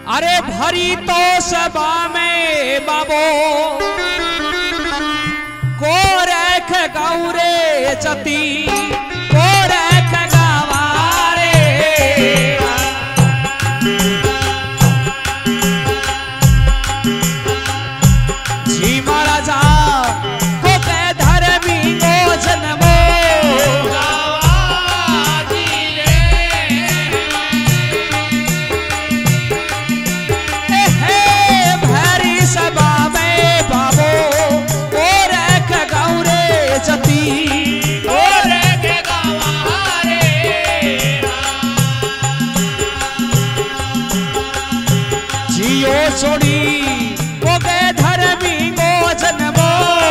अरे भरी तो सभा में बाबो को रेख गौरे चती को रेख गवारे जी महाराजा को के धर्मी को जन्मो छोड़ी वो के धर्मी को जन्मो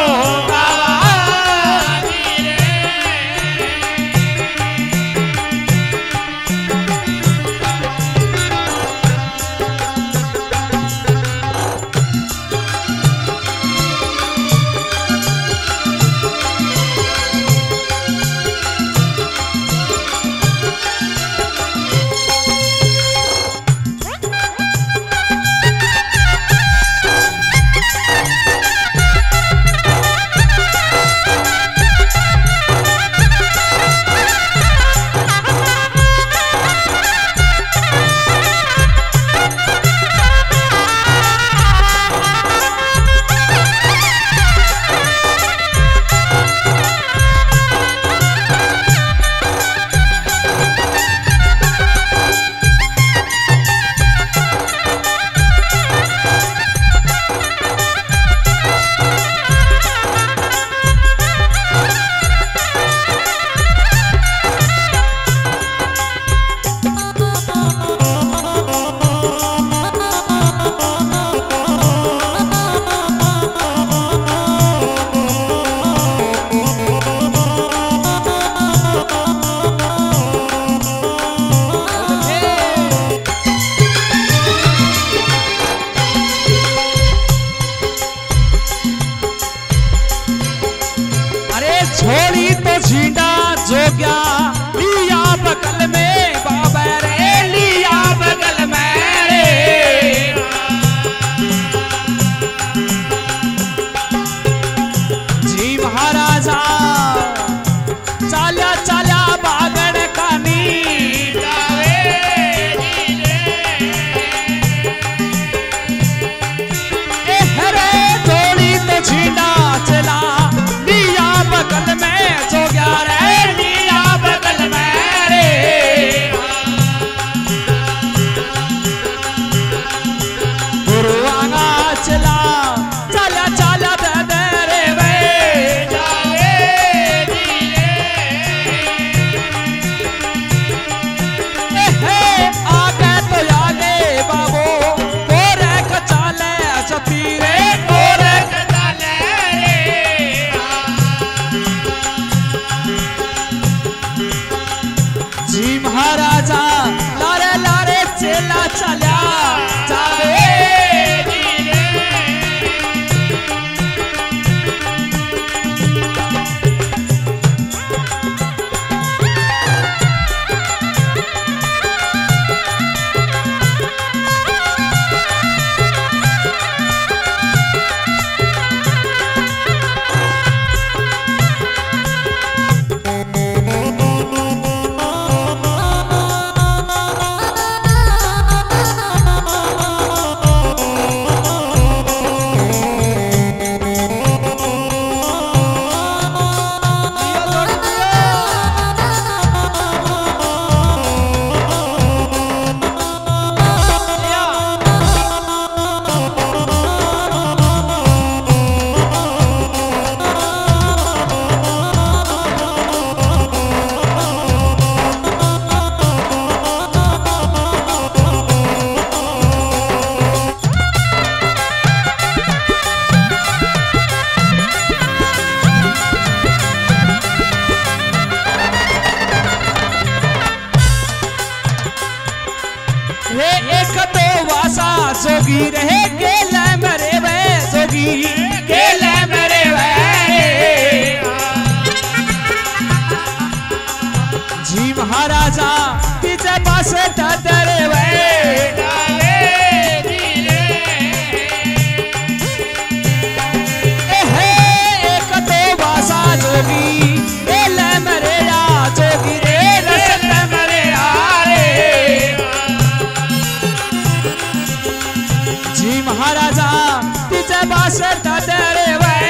छोड़ी तो झींडा जोग्या लिया बगल में बाबा रे लिया बगल में रे जी महाराजा चाल्या चाल्या बागड़ कानी रे छोड़ी तो झींडा चला बगल में जो गया रे लिया बगल में रे गुरु आगा चला चला चला दे रे वे जावे आगे तो आगे बाबू गोरे कचाले चती रे गोरे जी महाराजा लारे लारे चला चला जावे जोगी रहे केला मरे वे जोगी केला मरे वे जी महाराजा पीछे पास डरे वे सास तेरे भाई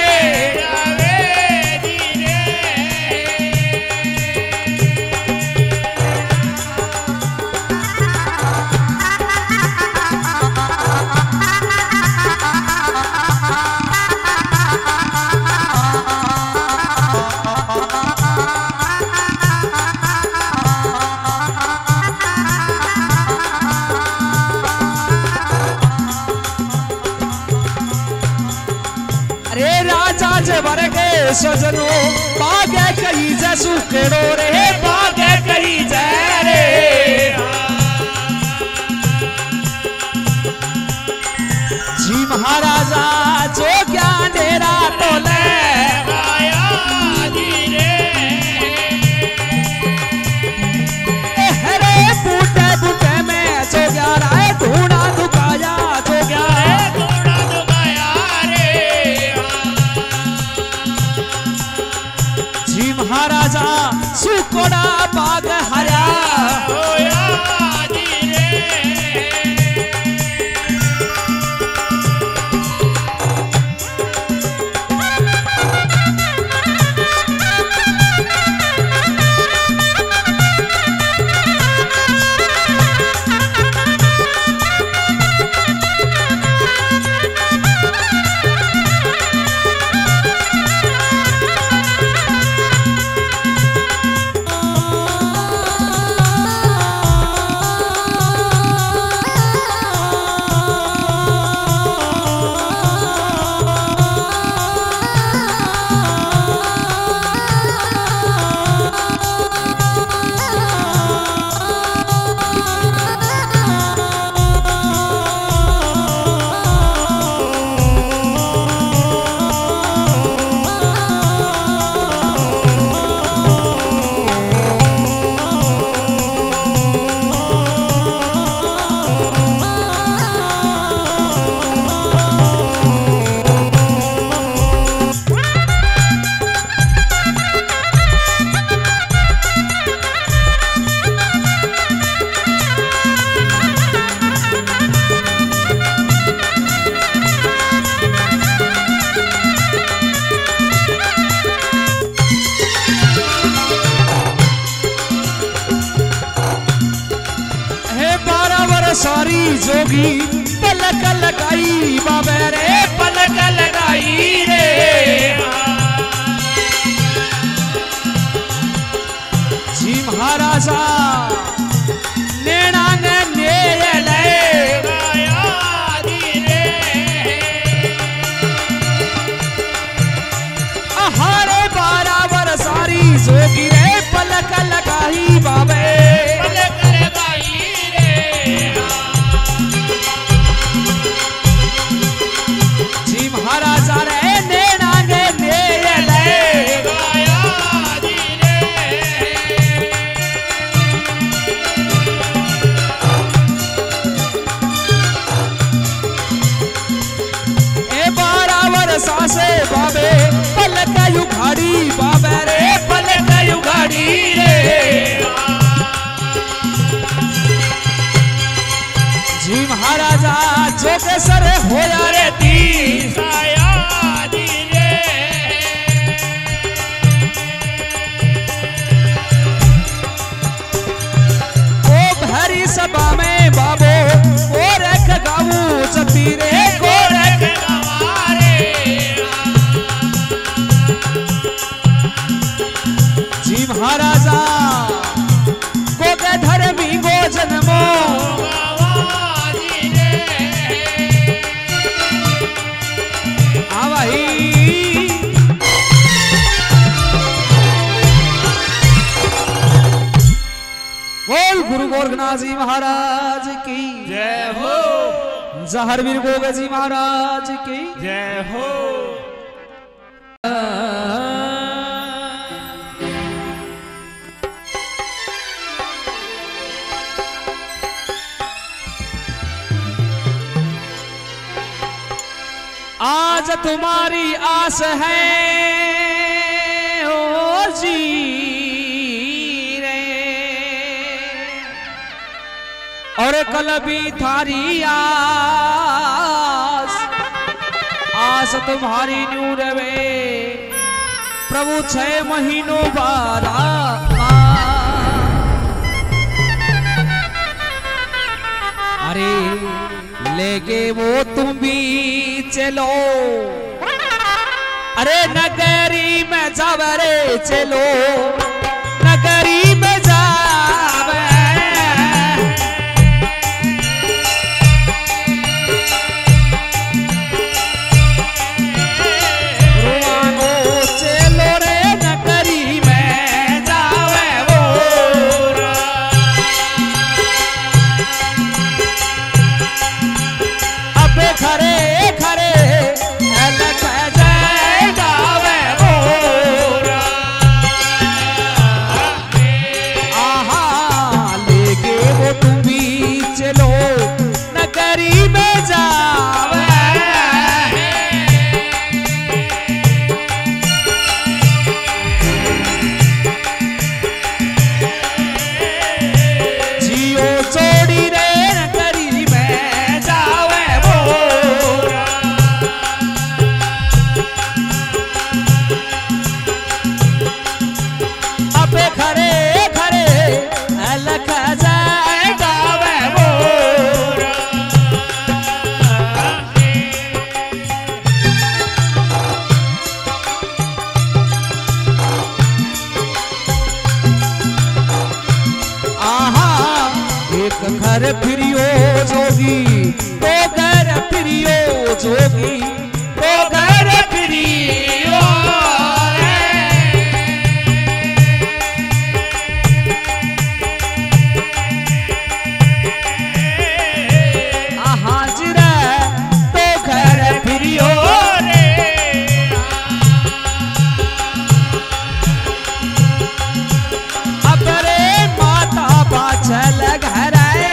सजनो बागे कही जैसू केड़ो रे बागे कही जय रे जी महाराजा जो ज्ञान डेरा टोले हरे बूटे बूटे में जो ग्यारा ढूंढा दुकाया जो ग्यारा महाराजा सुकोड़ा बाग हरा सारी जोगी पलक लगाई बाबे रे पलक लगाई रे जी महाराजा नैना ने ले हरे 12 वर सारी जोगी रे पलक लगाई बाबे महाराजा रे नैना गे ए 12 वर्षा से बाबे पलक उघाड़ी बाबे रे पलक उघाड़ी रे जी महाराजा जो के सर होया रे तीर सभा में बाबो गोरख गाऊ जती रे गोरख गवारे जी महाराजा गोगे धर्मी गो जन्मो गुरु गोरखनाथ जी महाराज की जय हो। जहरवीर गोगे जी महाराज की जय हो। आज तुम्हारी आस है ओ जी रे, और कल भी थारी आस तुम्हारी न्यू रवे प्रभु 6 महीनों बारा अरे लेके वो तुम भी चलो अरे नगरी में जावे रे चलो नगरी में जावे रुआनो चलो रे नगरी में जावे वो अबे खरे खरे घर फिरियो जोगी तो घर फिरियो जोगी तो घर फिरियो हाजिरा तो घर फिरियो रे अब रे माता बाछल घर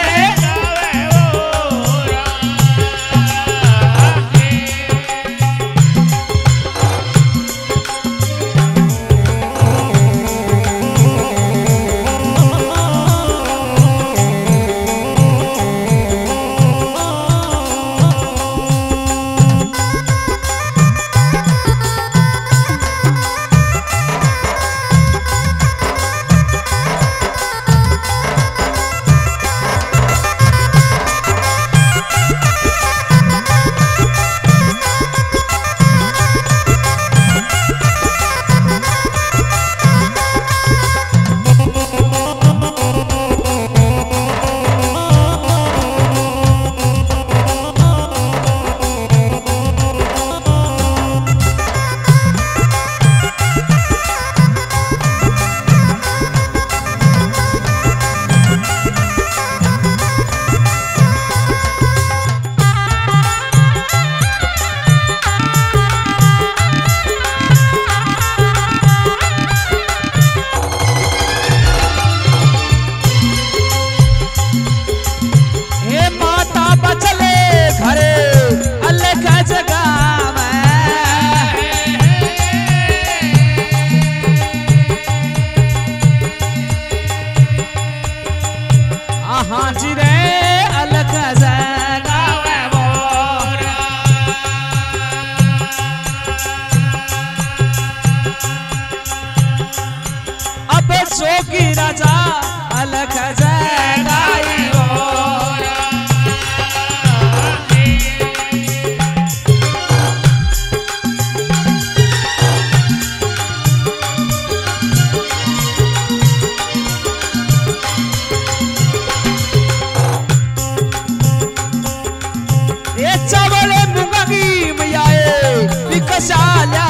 जोगी राजा अलग जगाई ये चावले मुंगी मैया विकसाल्या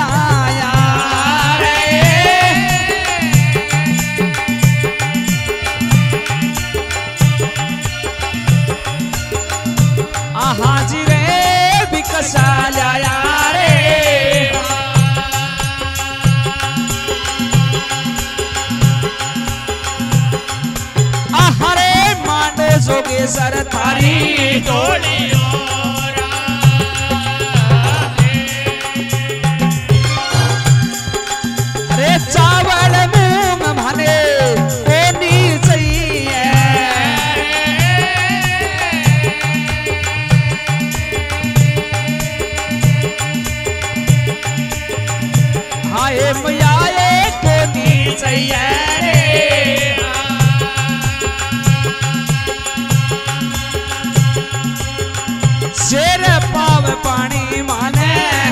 हाजी रे विकसाल्या रे हरे मानो जोगे सर थारी टोलियो अरे चावल मूंग भने कोनी चाहिए गैया रे शेर पाव पानी माने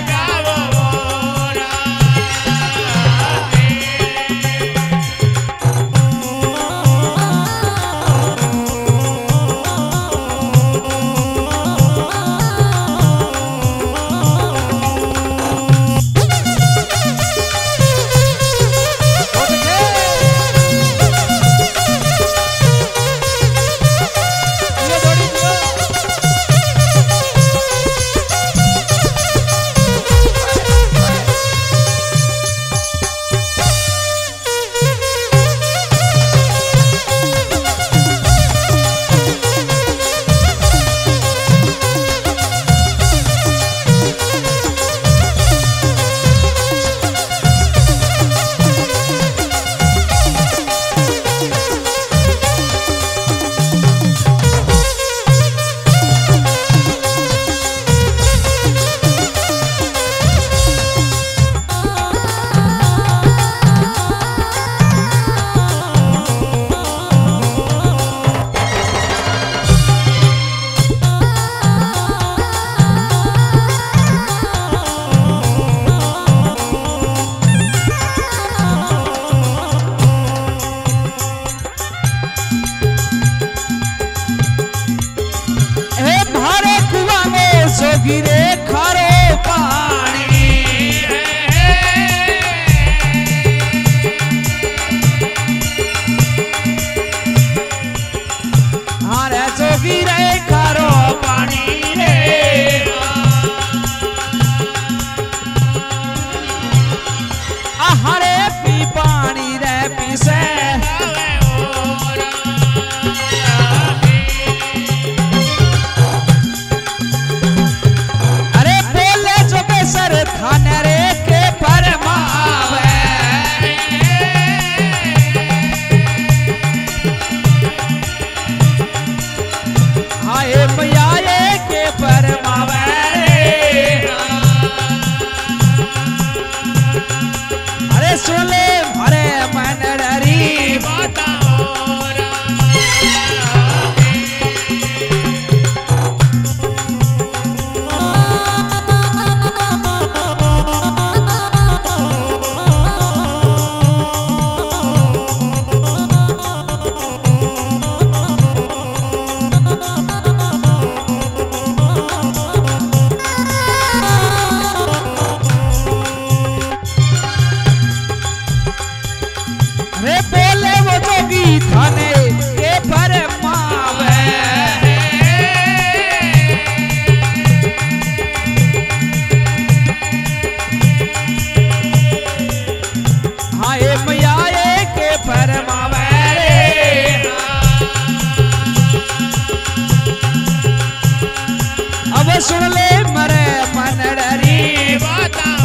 गिरे खारो पानी हारे जो गिरे खारो पानी रे हरे पी पानी रे पीसे थाने रे के परमावे हाय मैया के परमावे अरे सुन ले अरे मन डरी बताओ रे बोले वो जोगी थाने के परमावे हाय मैया के परमावे रे अब सुन ले मरे मन डरी बताओ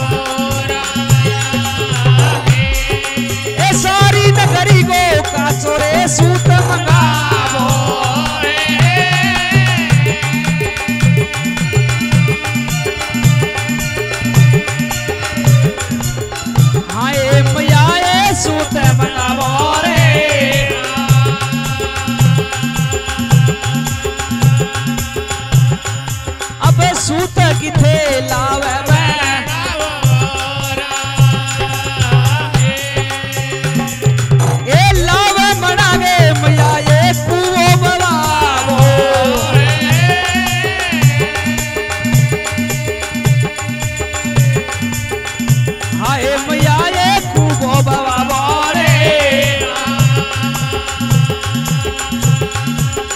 सारी नगरी को काचोरे सूत मंगावो हाय मैया सूत मंगावो रे अब सूत किथे लावे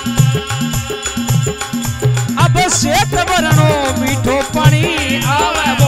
सेठ बरणो मीठो पानी आवे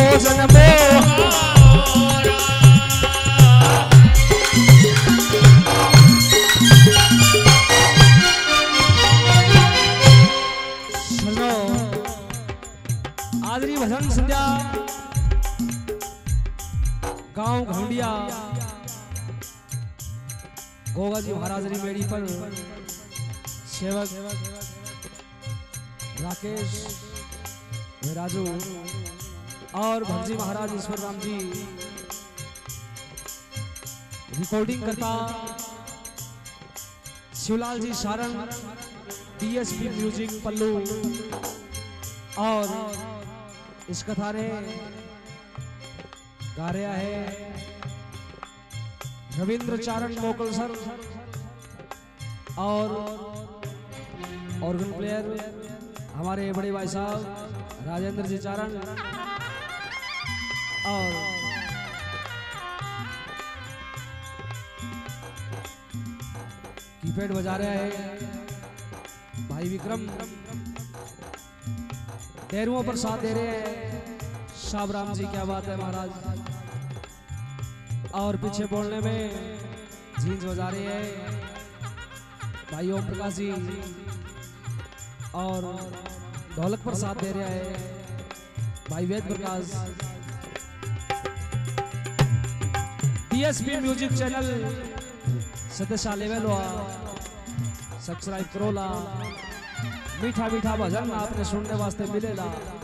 भोजन मोह आदरी भजन संध्या गांव घंडिया गोगा जी महाराज री मेड़ी पर सेवक राकेश राजू और भक्जी महाराज ईश्वर राम जी रिकॉर्डिंग करता शिवलाल जी सारण डीएसपी म्यूजिक पल्लू और इस कथा ने गा रहा है रविंद्र चारण मोकल सर और ऑर्गन प्लेयर हमारे बड़े भाई साहब राजेंद्र जी चारण और कीपैड बजा रहा है भाई विक्रम। डेरुओं पर साथ दे रहे हैं शाब राम जी, क्या बात है महाराज। और पीछे बोलने में झींझ बजा रहे हैं भाई ओम प्रकाश जी और ढोलक पर साथ दे रहे हैं भाई Ved Prakash. DSP music channel सदस्या लेवल सब्सक्राइब करो ला। मीठा मीठा भजन आपने सुनने वास्ते मिलेगा।